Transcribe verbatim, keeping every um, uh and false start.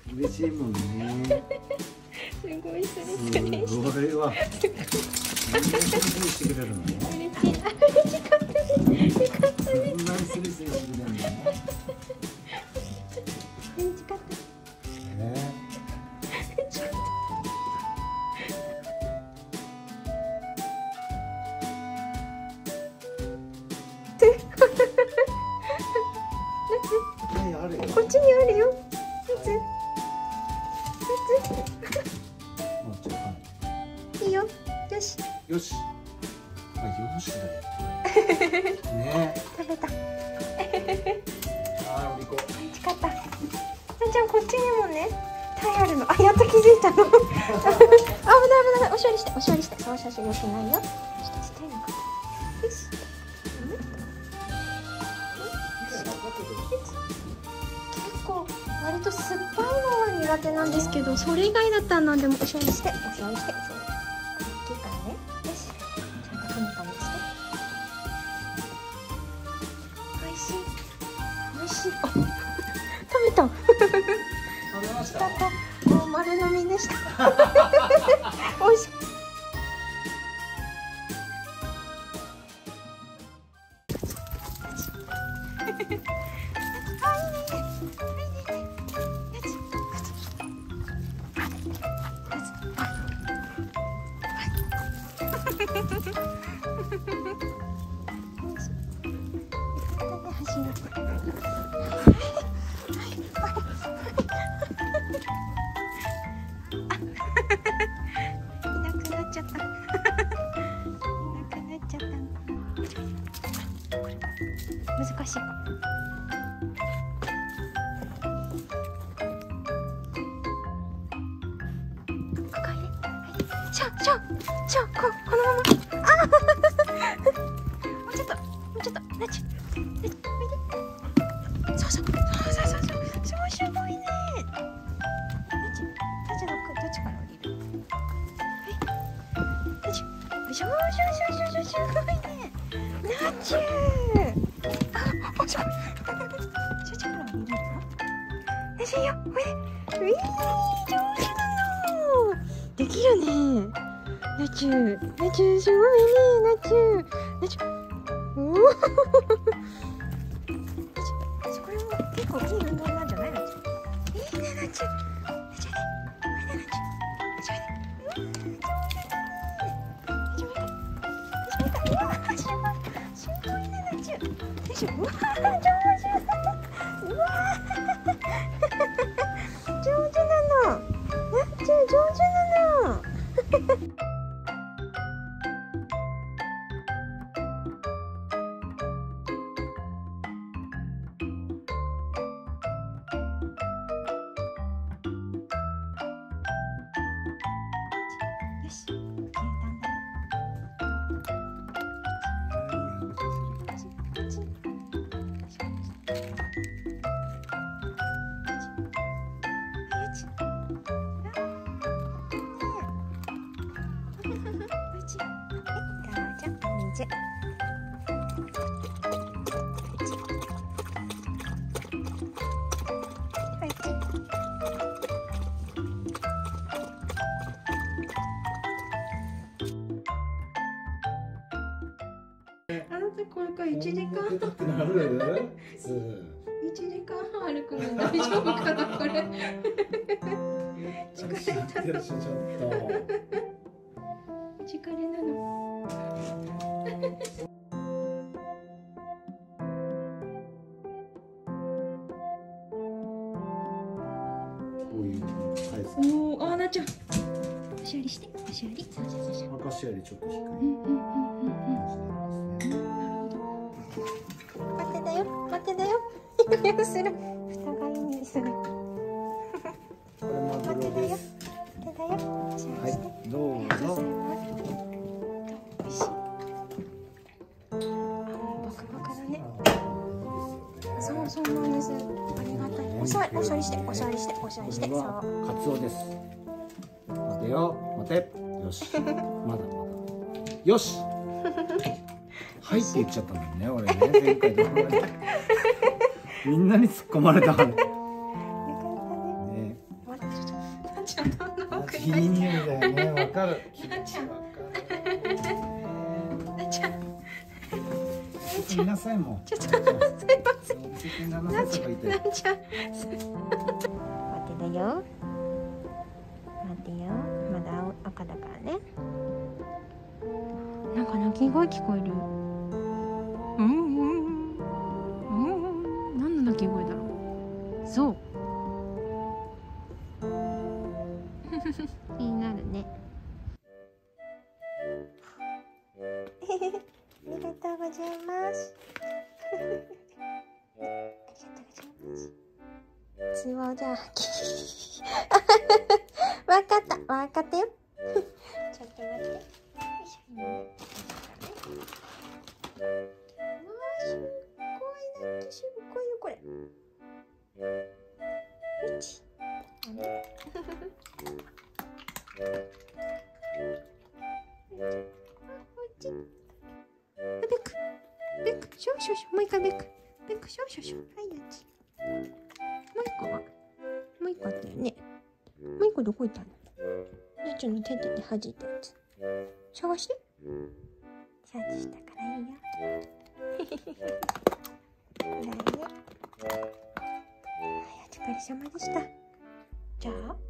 嬉しいもんね。 すごいスリスリすごいわ。そんなにスリスリしてくれるの？ 嬉しい。あ、嬉しかったです。よかったです。 そんなにスリスリしてくれるの？ 嬉しかった。 ね。 嬉しかった。 はい、あるよ。 こっちにあるよ。 もうちょっと。 いいよ。よし。 よし。あ、よしだよ。ね。 食べた。 あー、お利口。 美味しかった。なちゃん、こっちにもね。タイあるの。あ、やっと気づいたの。あ、危ない危ない。お処理して、お処理して。そう、写真良くないよ。ちょっとちっちゃいのか。よし。結構割と酸っぱいのは苦手なんですけど、それ以外だったら何でもお処理して、お処理して。大きいからね。よし。ちゃんとカミカミして。美味しい。美味しい。あ、食べた。 食べました。 もう丸飲みでした。美味しい。難しいか。赤いね。はい。しょ、しょ、しょ、こ、このまま。あもうちょっと、もうちょっと、なっちゃう。なっちゃう。おいで。そうそう、そうそうそうそう、そうすごいね。なっちゃう。なっちゃう、どっちから降りる。はい。なっちゃう。しょ、しょ、しょ、しょ、すごいね。なっちゃう。あ、ちょっと。ちょちょから降りるの。なしよ、おいで。ういー、上手だの。できるね。なちゅう、なちゅう、すごいね、なちゅう。なちゅう。おお。なちゅう、これも結構いい運動なんじゃない、なちゅう。いいね、なちゅう。なちゅうね。おいで、なちゅう。なちゅうね。うん、上手だね。なちゅう、おいで。なちゅう、おいで。うわ、すごい。すごいね、なちゅう。なちゅう、うわ、上手。うわ上手なの。なっちゅう、上手なの。よし、牛タンだよ。あなたこれから一時間なる？ 一時間半歩くの大丈夫かなこれ。疲れたの。 ちょっ疲れなの。 こういうサイズ。 おお、あなっちゃん。おしゃりして、おしゃり。そうそうそうそう。 赤しよりちょっと低い。 うんうんうんうんうん。なるほど。待ってだよ、待ってだよ。いいよする。蓋がいいにする。 これマグロです。 待ってだよ。 はい、どうぞ。 美味しい。あ、もうバクバクだね。そう、そうなんです。ありがたい。おしゃれ、おしゃれして、おしゃれして、おしゃれして。そう。 カツオです。待てよ、待て。よし。まだまだ。よし。はいって言っちゃったもんね、俺ね、前回と。みんなに突っ込まれたから。 よかったね。 ね、 ちゃんどんどん奥にいい匂いだよね。わかる。 なっちゃんわかなっちゃんる。見なさいもん。 ちょっとすいません。 見せてななっちゃんさいとか言って。 なっちゃん待ってだよ待ってよまだ青赤だからね。なんか鳴き声聞こえる。うんうんうん。何の鳴き声だろう。そう気になるね。ありがとうございます。ありがとうございます。つぼじゃわかったわかったよ。ちょっと待って。よいしょ。わあすっごいだってすっごいよこれ。いち。あれ。ベックベックシュシュシュもう一回ベックベックシュシュシュはいやつ。もう一個はもう一個あったよね。もう一個どこ行ったの？ねちょの手でね弾いたやつ探して。シャツしたからいいよ。これね。はいお疲れ様でした。じゃあ